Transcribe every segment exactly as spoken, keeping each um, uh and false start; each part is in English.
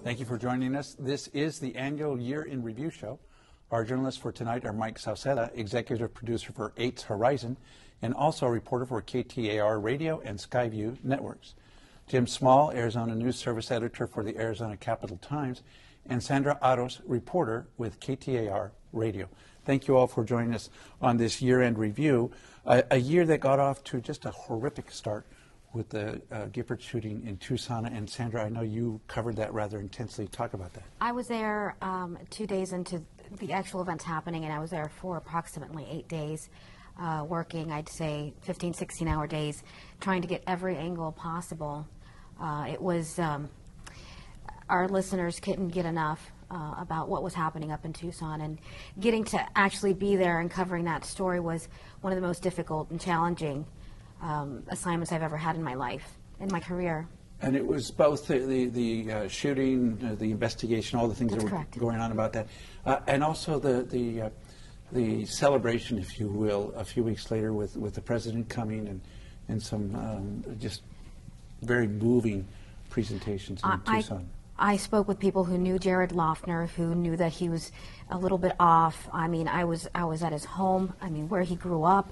Thank you for joining us. This is the annual Year in Review show. Our journalists for tonight are Mike Sauceda, executive producer for eight's Horizon, and also a reporter for K T A R Radio and Skyview Networks. Jim Small, Arizona News Service editor for the Arizona Capital Times, and Sandra Haros, reporter with K T A R Radio. Thank you all for joining us on this year-end review, a, a year that got off to just a horrific start with the uh, Gifford shooting in Tucson. And Sandra, I know you covered that rather intensely. Talk about that. I was there um, two days into the actual events happening, and I was there for approximately eight days, uh, working, I'd say, fifteen, sixteen hour days, trying to get every angle possible. Uh, it was, um, our listeners couldn't get enough uh, about what was happening up in Tucson, and getting to actually be there and covering that story was one of the most difficult and challenging Um, assignments I've ever had in my life, in my career. And it was both the the, the uh, shooting, uh, the investigation, all the things That's that were correct. going on about that, uh, and also the the uh, the celebration, if you will, a few weeks later with, with the president coming and and some um, just very moving presentations in I, Tucson. I, I spoke with people who knew Jared Loeffner, who knew that he was a little bit off. I mean, I was I was at his home. I mean, where he grew up.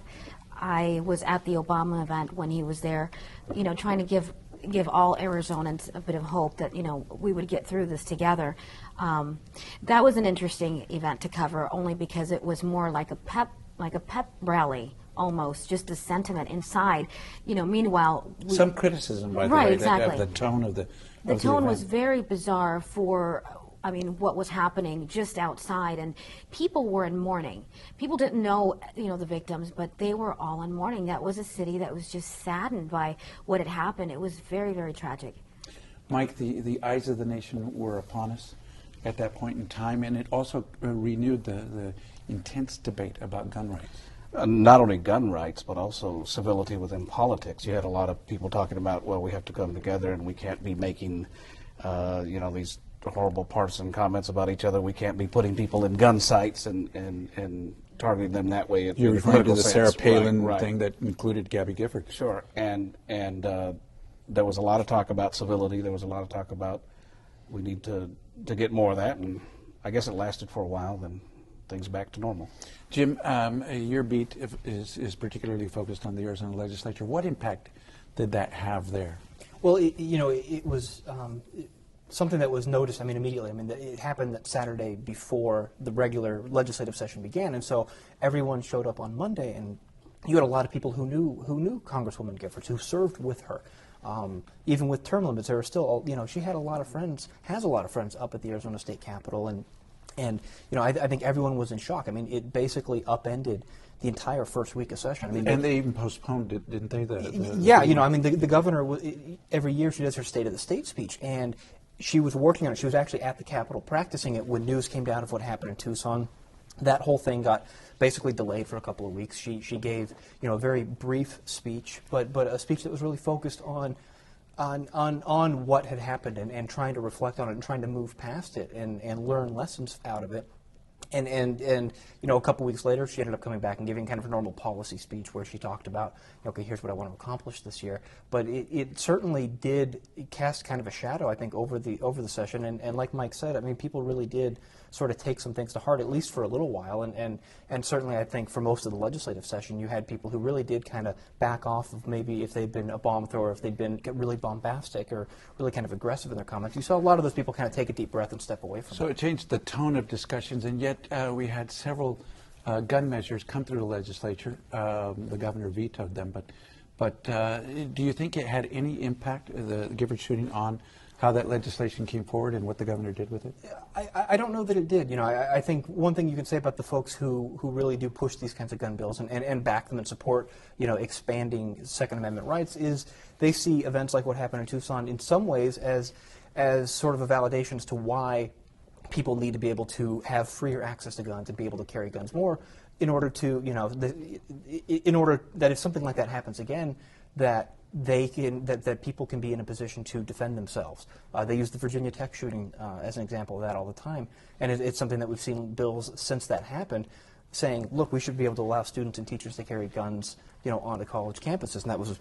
I was at the Obama event when he was there, you know, trying to give give all Arizonans a bit of hope that, you know, we would get through this together. Um, that was an interesting event to cover, only because it was more like a pep like a pep rally almost, just a sentiment inside. You know, meanwhile, we, some criticism, by the right, way, exactly. that, of the tone of the the of tone the was very bizarre for. I mean, what was happening just outside, and people were in mourning. People didn't know, you know, the victims, but they were all in mourning. That was a city that was just saddened by what had happened. It was very, very tragic. Mike, the, the eyes of the nation were upon us at that point in time, and it also uh, renewed the, the intense debate about gun rights. Uh, not only gun rights, but also civility within politics. You had a lot of people talking about, well, we have to come together and we can't be making, uh, you know, these horrible partisan comments about each other. We can't be putting people in gun sites and, and, and targeting them that way. You're referring to the Sarah Palin right, right. thing that included Gabby Gifford. Sure, and and uh, there was a lot of talk about civility. There was a lot of talk about we need to, to get more of that, and I guess it lasted for a while, then things back to normal. Jim, um, your beat is, is particularly focused on the Arizona legislature. What impact did that have there? Well, it, you know, it, it was um, it, something that was noticed, I mean, immediately. I mean, it happened that Saturday before the regular legislative session began, and so everyone showed up on Monday, and you had a lot of people who knew who knew Congresswoman Giffords, who served with her. Um, even with term limits, there were still, you know, she had a lot of friends, has a lot of friends up at the Arizona State Capitol, and, and you know, I, I think everyone was in shock. I mean, it basically upended the entire first week of session. I mean, and they even postponed it, didn't they? The, the, yeah, the you know, I mean, the, the governor, every year she does her State of the State speech, and she was working on it. She was actually at the Capitol practicing it when news came down of what happened in Tucson. That whole thing got basically delayed for a couple of weeks. She she gave, you know, a very brief speech, but but a speech that was really focused on on on, on what had happened and, and trying to reflect on it and trying to move past it and, and learn lessons out of it. And, and, and, you know, a couple weeks later, she ended up coming back and giving kind of a normal policy speech where she talked about, okay, here's what I want to accomplish this year. But it, it certainly did cast kind of a shadow, I think, over the over the session. And, and like Mike said, I mean, people really did sort of take some things to heart, at least for a little while. And, and, and certainly, I think, for most of the legislative session, you had people who really did kind of back off of maybe if they'd been a bomb thrower, if they'd been really bombastic or really kind of aggressive in their comments. You saw a lot of those people kind of take a deep breath and step away from it. So it changed the tone of discussions, and yet uh, we had several uh, gun measures come through the legislature. Um, the governor vetoed them, but but uh, do you think it had any impact, the Gifford shooting, on how that legislation came forward and what the governor did with it? I, I don't know that it did. You know, I, I think one thing you can say about the folks who, who really do push these kinds of gun bills and, and, and back them and support, you know, expanding Second Amendment rights is they see events like what happened in Tucson in some ways as as sort of a validation as to why people need to be able to have freer access to guns and be able to carry guns more in order to, you know, the, in order that if something like that happens again, that they can, that, that people can be in a position to defend themselves. Uh, they use the Virginia Tech shooting uh, as an example of that all the time, and it, it's something that we've seen bills since that happened saying, look, we should be able to allow students and teachers to carry guns, you know, onto college campuses, and that was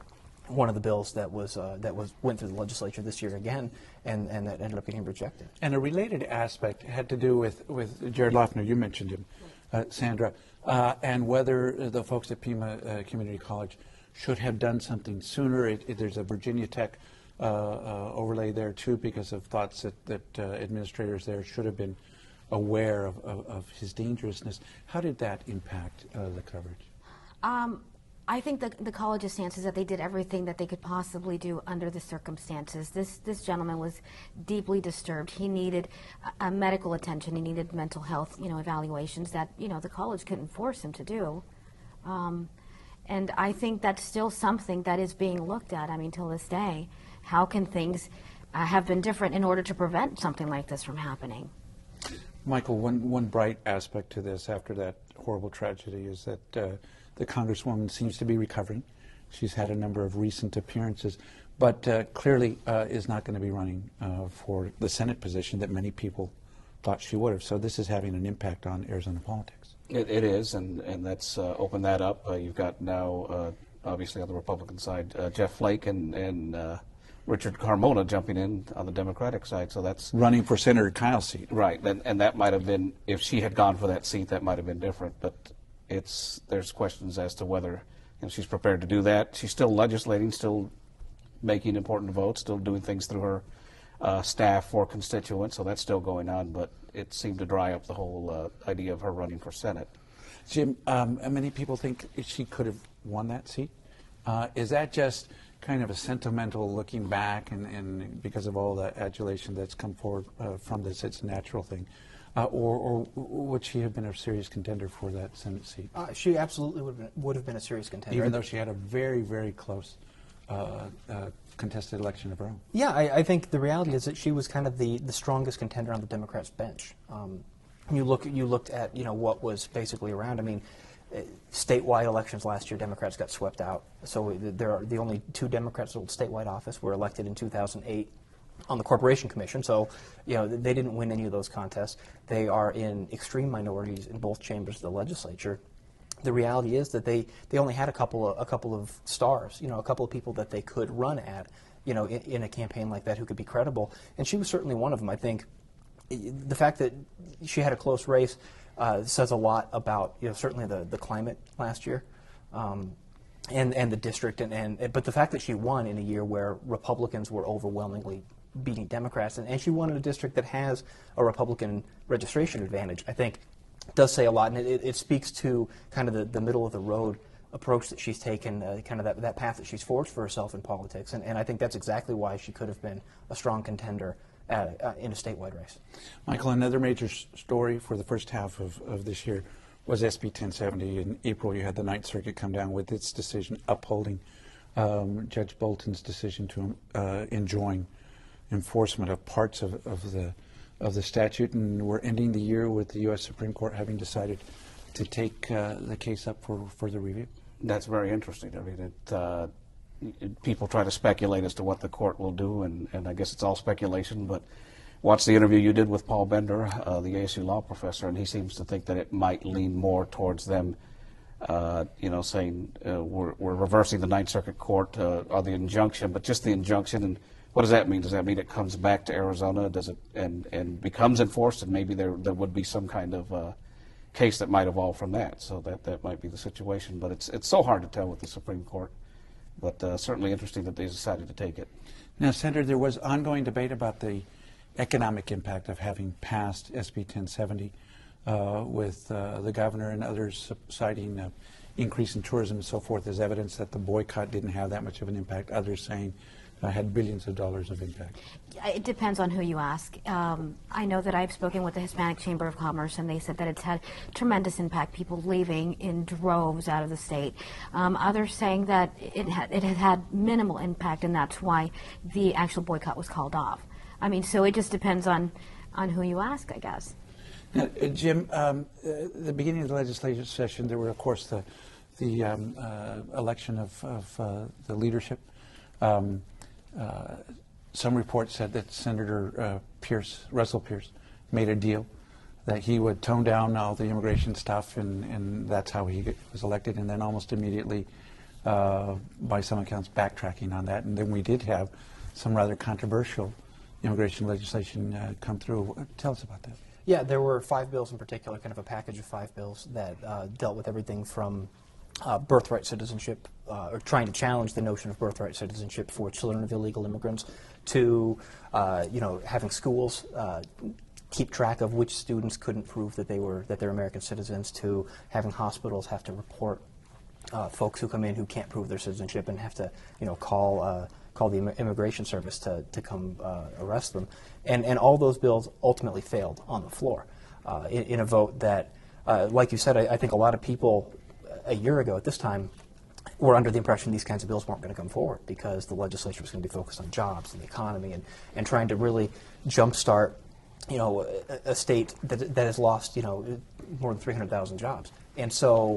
one of the bills that was uh, that was went through the legislature this year again, and, and that ended up getting rejected. And a related aspect had to do with, with Jared Loeffner, you mentioned him, uh, Sandra, uh, and whether the folks at Pima uh, Community College should have done something sooner. It, it, there's a Virginia Tech uh, uh, overlay there too, because of thoughts that, that uh, administrators there should have been aware of, of, of his dangerousness. How did that impact uh, the coverage? Um, I think the, the college's stance is that they did everything that they could possibly do under the circumstances. This this gentleman was deeply disturbed. He needed a, a medical attention. He needed mental health, you know, evaluations that, you know, the college couldn't force him to do. Um, and I think that's still something that is being looked at, I mean, till this day. How can things uh, have been different in order to prevent something like this from happening? Michael, one, one bright aspect to this after that horrible tragedy is that uh, the Congresswoman seems to be recovering. She's had a number of recent appearances, but uh, clearly uh, is not going to be running uh, for the Senate position that many people thought she would have. So this is having an impact on Arizona politics. It, it is, and, and that's uh, opened that up. Uh, you've got now, uh, obviously on the Republican side, uh, Jeff Flake and, and uh, Richard Carmona jumping in on the Democratic side. So that's running for Senator Kyle's seat. Right, and, and that might have been, if she had gone for that seat, that might have been different. But it's there's questions as to whether, you know, she's prepared to do that. She's still legislating, still making important votes, still doing things through her uh, staff for constituents, so that's still going on, but it seemed to dry up the whole uh, idea of her running for Senate. Jim, um, many people think she could have won that seat. Uh, is that just kind of a sentimental looking back, and, and because of all the adulation that's come forward uh, from this, it's a natural thing? Uh, or, or would she have been a serious contender for that Senate seat? Uh, she absolutely would have, been, would have been a serious contender. Even though she had a very, very close uh, uh, contested election of her own. Yeah, I, I think the reality is that she was kind of the, the strongest contender on the Democrats' bench. Um, you look, you looked at, you know, what was basically around. I mean, uh, statewide elections last year, Democrats got swept out. So there are the only two Democrats that hold statewide office were elected in two thousand eight. On the Corporation Commission, so you know they didn't win any of those contests. They are in extreme minorities in both chambers of the legislature. The reality is that they, they only had a couple of a couple of stars, you know, a couple of people that they could run at, you know, in, in a campaign like that who could be credible. And she was certainly one of them. I think the fact that she had a close race uh, says a lot about, you know, certainly the the climate last year. Um, and and the district and, and but the fact that she won in a year where Republicans were overwhelmingly beating Democrats, and, and she won in a district that has a Republican registration advantage, I think does say a lot, and it, it speaks to kind of the, the middle of the road approach that she's taken, uh, kind of that, that path that she's forged for herself in politics, and, and I think that's exactly why she could have been a strong contender at, uh, in a statewide race. Michael, another major s- story for the first half of, of this year was S B ten seventy. In April, you had the Ninth Circuit come down with its decision upholding um, Judge Bolton's decision to uh, enjoin enforcement of parts of, of the of the statute, and we're ending the year with the U S Supreme Court having decided to take uh, the case up for further review. That's very interesting. I mean, it, uh, it, people try to speculate as to what the court will do, and, and I guess it's all speculation, but watch the interview you did with Paul Bender, uh, the A S U law professor, and he seems to think that it might lean more towards them Uh, you know, saying uh, we're, we're reversing the Ninth Circuit Court uh, on the injunction, but just the injunction. And what does that mean? Does that mean it comes back to Arizona? Does it and, and becomes enforced? And maybe there there would be some kind of uh, case that might evolve from that. So that that might be the situation. But it's it's so hard to tell with the Supreme Court. But uh, certainly interesting that they decided to take it. Now, Senator, there was ongoing debate about the economic impact of having passed S B ten seventy. Uh, with uh, the governor and others citing uh, increase in tourism and so forth as evidence that the boycott didn't have that much of an impact. Others saying uh, had billions of dollars of impact. It depends on who you ask. Um, I know that I've spoken with the Hispanic Chamber of Commerce, and they said that it's had tremendous impact, people leaving in droves out of the state. Um, others saying that it, ha- it had had minimal impact, and that's why the actual boycott was called off. I mean, so it just depends on, on who you ask, I guess. Now, uh, Jim, um, uh, the beginning of the legislative session, there were, of course, the the um, uh, election of, of uh, the leadership. Um, uh, some reports said that Senator uh, Pierce, Russell Pierce, made a deal that he would tone down all the immigration stuff, and, and that's how he was elected. And then almost immediately, uh, by some accounts, backtracking on that. And then we did have some rather controversial immigration legislation uh, come through. Tell us about that. Yeah, there were five bills in particular, kind of a package of five bills that uh, dealt with everything from uh, birthright citizenship, uh, or trying to challenge the notion of birthright citizenship for children of illegal immigrants, to uh, you know, having schools uh, keep track of which students couldn't prove that they were that they're American citizens, to having hospitals have to report uh, folks who come in who can't prove their citizenship and have to you know call. Uh, call the immigration service to, to come uh, arrest them. And, and all those bills ultimately failed on the floor uh, in, in a vote that, uh, like you said, I, I think a lot of people a year ago at this time were under the impression these kinds of bills weren't going to come forward because the legislature was going to be focused on jobs and the economy and, and trying to really jumpstart you know, a, a state that, that has lost, you know, more than three hundred thousand jobs. And so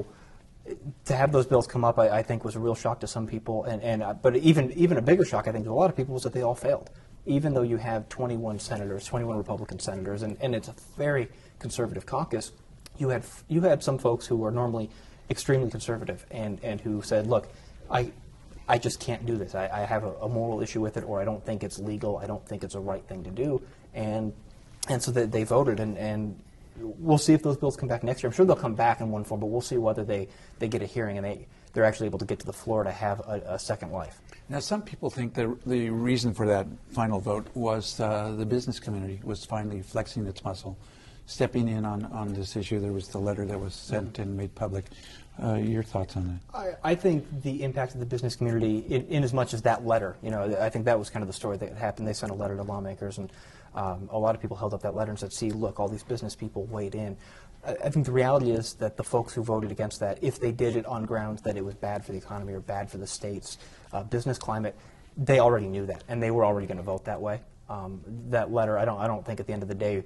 to have those bills come up, I, I think, was a real shock to some people. And, and uh, but even even a bigger shock, I think, to a lot of people was that they all failed. Even though you have twenty-one senators, twenty-one Republican senators, and, and it's a very conservative caucus, you had you had some folks who are normally extremely conservative and, and who said, look, I I just can't do this. I, I have a, a moral issue with it, or I don't think it's legal. I don't think it's a right thing to do. And and so they, they voted, and, and we'll see if those bills come back next year. I'm sure they'll come back in one form, but we'll see whether they, they get a hearing and they, they're actually able to get to the floor to have a, a second life. Now, some people think that the reason for that final vote was uh, the business community was finally flexing its muscle, stepping in on, on this issue. There was the letter that was sent mm-hmm. and made public. Uh, your thoughts on that? I, I think the impact of the business community, in, in as much as that letter, you know, I think that was kind of the story that happened. They sent a letter to lawmakers, and um, a lot of people held up that letter and said, see, look, all these business people weighed in. I, I think the reality is that the folks who voted against that, if they did it on grounds that it was bad for the economy or bad for the state's uh, business climate, they already knew that, and they were already going to vote that way. Um, that letter, I don't, I don't think at the end of the day,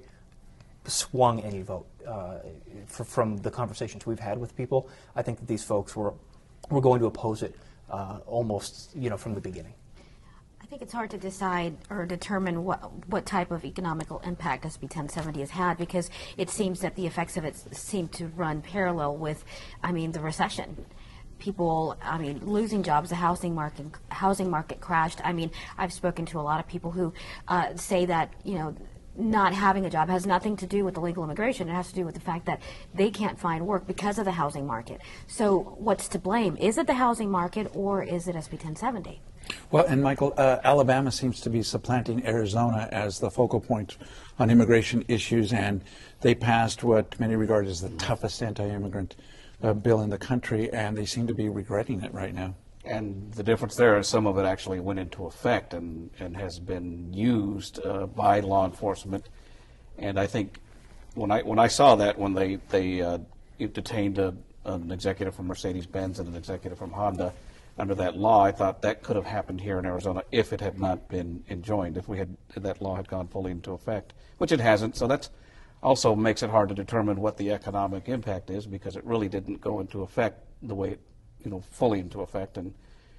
swung any vote uh, for, from the conversations we've had with people. I think that these folks were were going to oppose it uh, almost, you know, from the beginning. I think it's hard to decide or determine what what type of economical impact S B ten seventy has had, because it seems that the effects of it seem to run parallel with, I mean, the recession. People, I mean, losing jobs, the housing market housing market crashed. I mean, I've spoken to a lot of people who uh, say that, you know, not having a job has nothing to do with illegal immigration. It has to do with the fact that they can't find work because of the housing market. So what's to blame? Is it the housing market, or is it S B ten seventy? Well, and Michael, uh, Alabama seems to be supplanting Arizona as the focal point on immigration issues, and they passed what many regard as the toughest anti-immigrant uh, bill in the country, and they seem to be regretting it right now. And the difference there is some of it actually went into effect and, and has been used uh, by law enforcement. And I think when I when I saw that, when they, they uh, detained a, an executive from Mercedes-Benz and an executive from Honda under that law, I thought that could have happened here in Arizona if it had not been enjoined, if we had if that law had gone fully into effect, which it hasn't. So that also makes it hard to determine what the economic impact is, because it really didn't go into effect the way it you know, fully into effect, and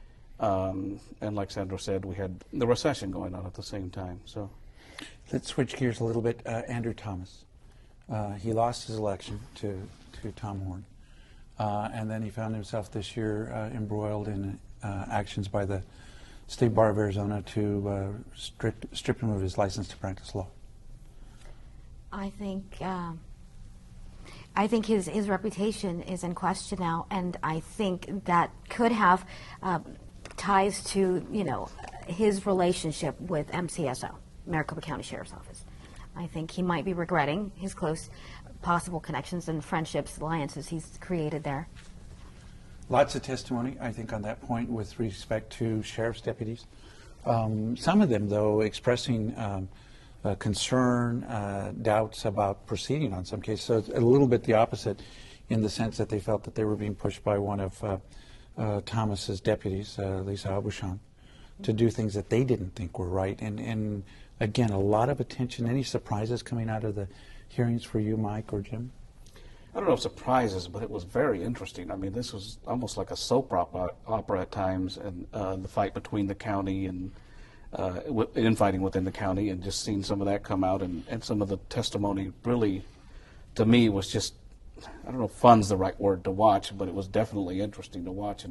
um, and like Sandra said, we had the recession going on at the same time. So, let's switch gears a little bit. Uh, Andrew Thomas, uh, he lost his election to to Tom Horn, uh, and then he found himself this year uh, embroiled in uh, actions by the State Bar of Arizona to uh, strip strip him of his license to practice law. I think. Um I think his, his reputation is in question now, and I think that could have uh, ties to, you know, his relationship with M C S O, Maricopa County Sheriff's Office. I think he might be regretting his close possible connections and friendships, alliances he's created there. Lots of testimony, I think, on that point with respect to sheriff's deputies. Um, some of them, though, expressing um, Uh, concern, uh, doubts about proceeding on some cases. So it's a little bit the opposite, in the sense that they felt that they were being pushed by one of uh, uh, Thomas's deputies, uh, Lisa Abusham, to do things that they didn't think were right. And, and again, a lot of attention. Any surprises coming out of the hearings for you, Mike or Jim? I don't know if surprises, but it was very interesting. I mean, this was almost like a soap opera, opera at times, and uh, the fight between the county and Uh, infighting within the county, and just seeing some of that come out, and, and some of the testimony really, to me, was just, I don't know if fun's the right word to watch, but it was definitely interesting to watch, and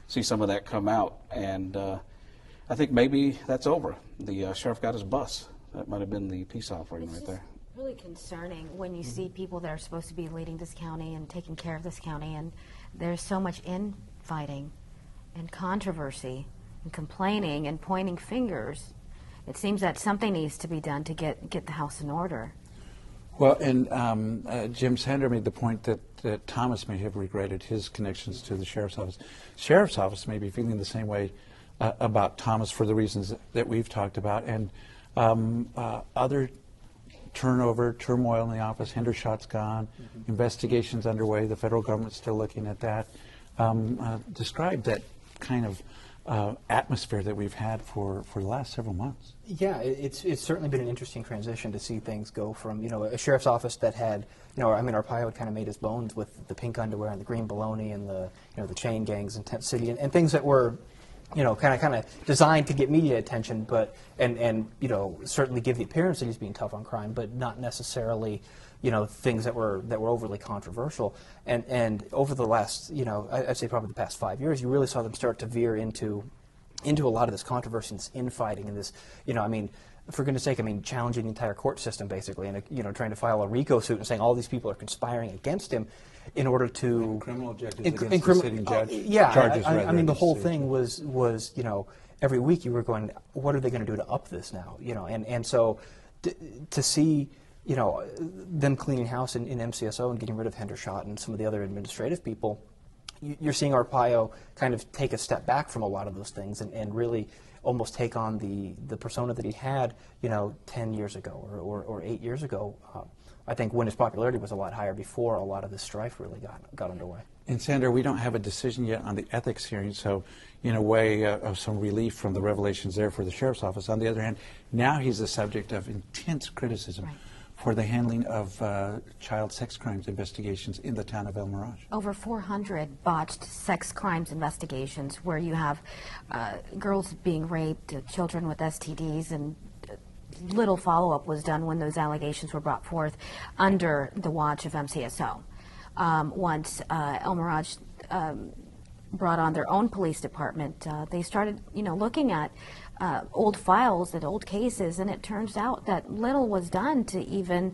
see some of that come out. And uh, I think maybe that's over. The uh, sheriff got his bus. That might have been the peace offering It's right there. Really concerning when you see people that are supposed to be leading this county and taking care of this county, and there's so much infighting and controversy and complaining and pointing fingers. It seems that something needs to be done to get, get the house in order. Well, and um, uh, Jim Sandra made the point that, that Thomas may have regretted his connections to the sheriff's office. Sheriff's office may be feeling the same way uh, about Thomas for the reasons that, that we've talked about, and um, uh, other turnover, turmoil in the office. Hendershot's gone. Mm-hmm. Investigations underway. The federal government's still looking at that. Um, uh, describe that kind of uh, atmosphere that we've had for, for the last several months. Yeah, it's it's certainly been an interesting transition to see things go from, you know, a sheriff's office that had, you know, I mean, Arpaio had kind of made his bones with the pink underwear and the green bologna and the, you know, the chain gangs in Tent City and, and things that were, you know, kind of kind of designed to get media attention, but and and you know, certainly give the appearance that he's being tough on crime, but not necessarily, you know, things that were that were overly controversial. And and over the last, you know, I'd say probably the past five years, you really saw them start to veer into into a lot of this controversy and this infighting and this, you know, I mean, for goodness sake, I mean, challenging the entire court system basically, and you know, trying to file a RICO suit and saying all these people are conspiring against him in order to And criminal objectives in, against in the crim- sitting judge. Uh, yeah, charges I, I, rather I mean, the than whole suit. thing was was you know, every week you were going, what are they going to do to up this now? You know, and and so to, to see, you know, them cleaning house in, in M C S O and getting rid of Hendershot and some of the other administrative people, you, you're seeing Arpaio kind of take a step back from a lot of those things and, and really almost take on the, the persona that he had, you know, ten years ago or, or, or eight years ago. Uh, I think when his popularity was a lot higher before a lot of this strife really got got underway. And Sandra, we don't have a decision yet on the ethics hearing, so in a way uh, of some relief from the revelations there for the sheriff's office. On the other hand, now he's the subject of intense criticism Right. for the handling of uh, child sex crimes investigations in the town of El Mirage. Over four hundred botched sex crimes investigations where you have uh, girls being raped, uh, children with S T Ds, and uh, little follow-up was done when those allegations were brought forth under the watch of M C S O. Um, once uh, El Mirage um, brought on their own police department, uh, they started, you know, looking at uh, old files and old cases, and it turns out that little was done to even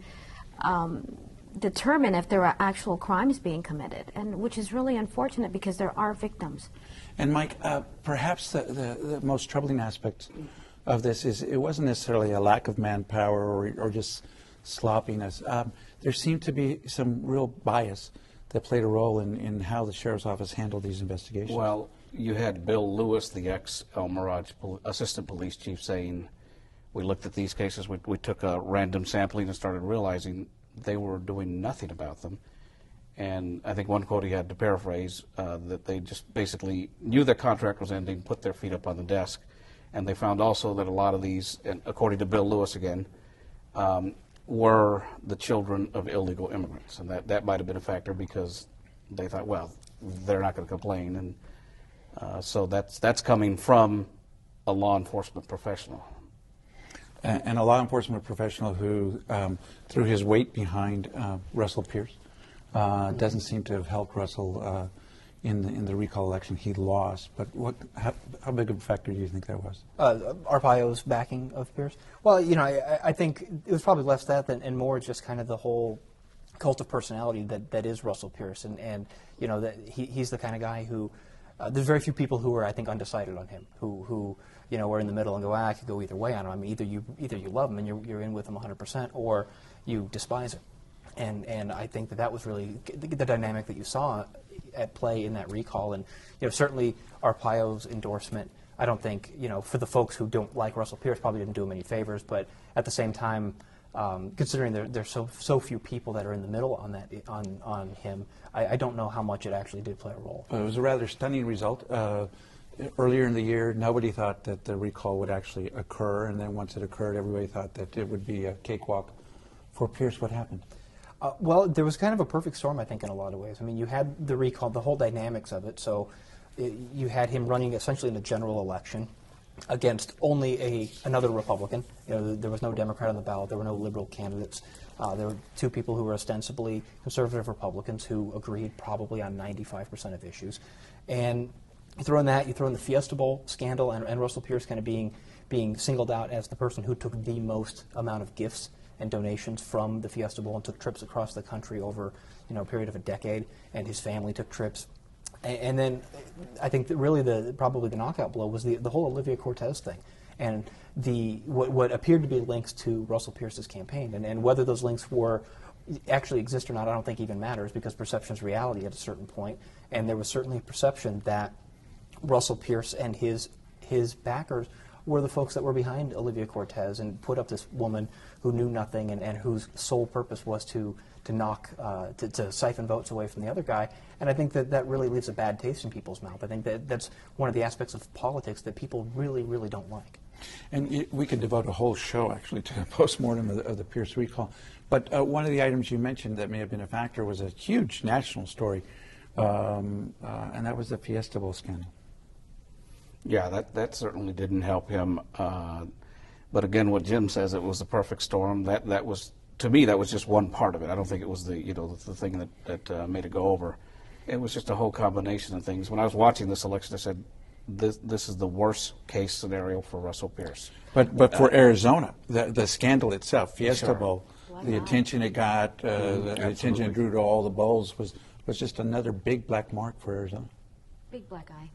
um, determine if there are actual crimes being committed, and which is really unfortunate because there are victims. And Mike, uh, perhaps the, the, the most troubling aspect of this is it wasn't necessarily a lack of manpower or, or just sloppiness. Um, there seemed to be some real bias that played a role in, in how the sheriff's office handled these investigations. Well, you had Bill Lewis, the ex-El Mirage pol- assistant police chief, saying, we looked at these cases, we, we took a random sampling and started realizing they were doing nothing about them. And I think one quote he had, to paraphrase, uh, that they just basically knew their contract was ending, put their feet up on the desk, and they found also that a lot of these, and according to Bill Lewis again, um, were the children of illegal immigrants. And that, that might have been a factor because they thought, well, they're not going to complain. And uh, so that's, that's coming from a law enforcement professional. And, and a law enforcement professional who um, threw his weight behind uh, Russell Pierce. Uh, doesn't seem to have helped Russell uh, in, the, in the recall election. He lost. But what? How, how big of a factor do you think that was? Uh, Arpaio's backing of Pierce? Well, you know, I, I think it was probably less that than, and more just kind of the whole cult of personality that, that is Russell Pierce. And, and you know, that he, he's the kind of guy who, uh, there's very few people who are, I think, undecided on him, who, who you know, are in the middle and go, ah, I could go either way on him. I mean, either you, either you love him and you're, you're in with him one hundred percent, or you despise him. And and I think that that was really the, the dynamic that you saw at play in that recall. And you know, certainly Arpaio's endorsement, I don't think, you know, for the folks who don't like Russell Pierce, probably didn't do him any favors. But at the same time, um, considering there there's so so few people that are in the middle on that on on him, I, I don't know how much it actually did play a role. Well, it was a rather stunning result. Uh, earlier in the year, nobody thought that the recall would actually occur, and then once it occurred, everybody thought that it would be a cakewalk for Pierce. What happened? Uh, well, there was kind of a perfect storm, I think, in a lot of ways. I mean, you had the recall, the whole dynamics of it. So it, you had him running essentially in a general election against only a another Republican. You know, there was no Democrat on the ballot. There were no liberal candidates. Uh, there were two people who were ostensibly conservative Republicans who agreed probably on ninety-five percent of issues. And You throw in that, you throw in the Fiesta Bowl scandal, and, and Russell Pierce kind of being being singled out as the person who took the most amount of gifts and donations from the Fiesta Bowl and took trips across the country over, you know, a period of a decade, and his family took trips. And, and then I think that really the probably the knockout blow was the the whole Olivia Cortez thing, and the what, what appeared to be links to Russell Pierce's campaign, and, and whether those links were actually exist or not, I don't think even matters, because perception is reality at a certain point, and there was certainly a perception that Russell Pierce and his his backers were the folks that were behind Olivia Cortez and put up this woman who knew nothing and, and whose sole purpose was to to knock, uh, to, to siphon votes away from the other guy. And I think that that really leaves a bad taste in people's mouth. I think that that's one of the aspects of politics that people really, really don't like. And it, we could devote a whole show, actually, to a postmortem of the, of the Pierce recall. But uh, one of the items you mentioned that may have been a factor was a huge national story, um, uh, and that was the Fiesta Bowl scandal. Yeah, that, that certainly didn't help him. Uh, but again, what Jim says, it was the perfect storm. That that was, to me, that was just one part of it. I don't think it was the you know the, the thing that that uh, made it go over. It was just a whole combination of things. When I was watching this election, I said, this this is the worst case scenario for Russell Pierce. But but for uh, Arizona, the the scandal itself, Fiesta sure. Bowl, the attention it got, uh, mm, the, the attention it drew to all the bowls was was just another big black mark for Arizona. Big black eye.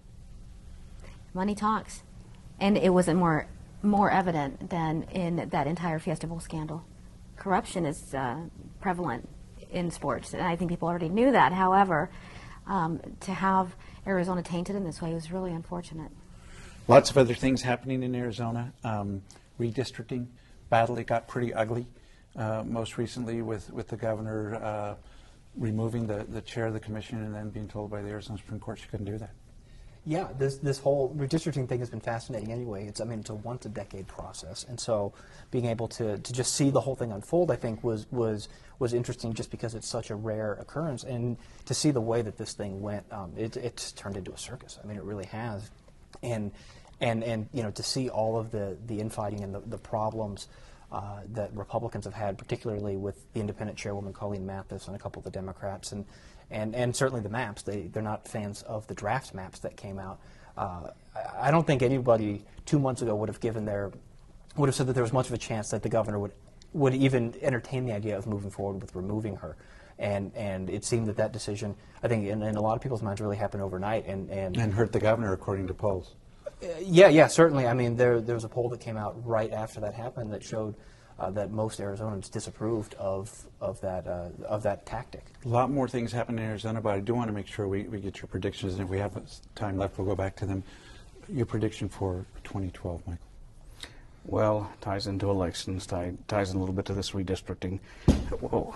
Money talks, and it wasn't more more evident than in that entire Fiesta Bowl scandal. Corruption is uh, prevalent in sports, and I think people already knew that. However, um, to have Arizona tainted in this way was really unfortunate. Lots of other things happening in Arizona. Um, redistricting battle, it got pretty ugly. Uh, most recently with, with the governor uh, removing the, the chair of the commission and then being told by the Arizona Supreme Court she couldn't do that. Yeah, this this whole redistricting thing has been fascinating anyway. It's I mean it's a once a decade process, and so being able to, to just see the whole thing unfold, I think was was was interesting just because it's such a rare occurrence, and to see the way that this thing went, um, it it's turned into a circus. I mean it really has, and and and you know to see all of the the infighting and the the problems uh, that Republicans have had, particularly with the independent chairwoman Colleen Mathis and a couple of the Democrats, and. And, and certainly the maps, they, they're not fans of the draft maps that came out. Uh, I, I don't think anybody two months ago would have given their, would have said that there was much of a chance that the governor would, would even entertain the idea of moving forward with removing her. And, and it seemed that that decision, I think in, in a lot of people's minds, really happened overnight. And, and, and hurt the governor, according to polls. Uh, yeah, yeah, certainly. I mean, there, there was a poll that came out right after that happened that showed Uh, that most Arizonans disapproved of of that uh, of that tactic. A lot more things happen in Arizona, but I do want to make sure we, we get your predictions, and if we have time left, we'll go back to them. Your prediction for twenty twelve, Michael? Well, ties into elections, tie, ties in a little bit to this redistricting. Whoa.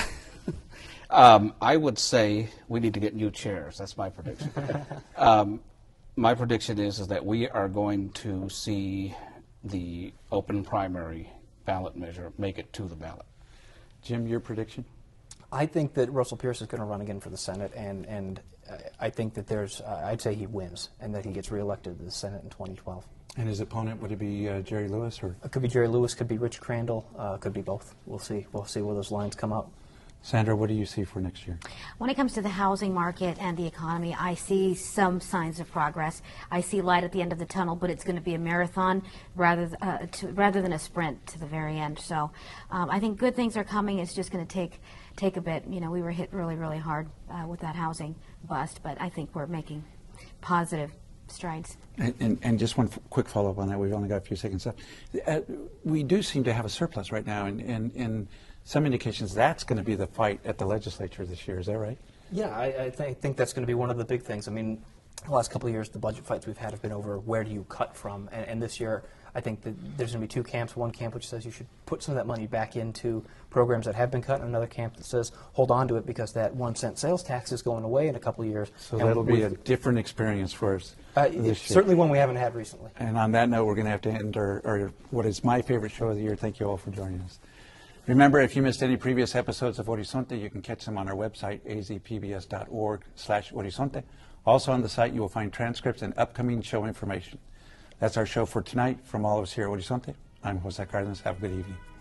um, I would say we need to get new chairs. That's my prediction. um, my prediction is is that we are going to see the open primary ballot measure make it to the ballot. Jim, your prediction? I think that Russell Pierce is going to run again for the Senate, and and I think that there's, uh, I'd say he wins, and that he gets reelected to the Senate in twenty twelve. And his opponent, would it be uh, Jerry Lewis? Or it could be Jerry Lewis, could be Rich Crandall, uh, could be both. We'll see. We'll see where those lines come up. Sandra, what do you see for next year? When it comes to the housing market and the economy, I see some signs of progress. I see light at the end of the tunnel, but it's going to be a marathon rather th- uh, to, rather than a sprint to the very end. So um, I think good things are coming. It's just going to take take a bit. You know, we were hit really, really hard uh, with that housing bust, but I think we're making positive strides. And, and, and just one f- quick follow-up on that. We've only got a few seconds left. Uh, we do seem to have a surplus right now, and, and, and some indications that's going to be the fight at the legislature this year. Is that right? Yeah, I, I th- think that's going to be one of the big things. I mean, the last couple of years, the budget fights we've had have been over where do you cut from, and, and this year, I think that there's going to be two camps. One camp which says you should put some of that money back into programs that have been cut, and another camp that says hold on to it because that one cent sales tax is going away in a couple of years. So that'll be a different experience for us. Uh, it's certainly one we haven't had recently. And on that note, we're going to have to end our, our what is my favorite show of the year. Thank you all for joining us. Remember, if you missed any previous episodes of Horizonte, you can catch them on our website, a z p b s dot org slash Horizonte. Also on the site, you will find transcripts and upcoming show information. That's our show for tonight. From all of us here at Horizonte, I'm Jose Cardenas. Have a good evening.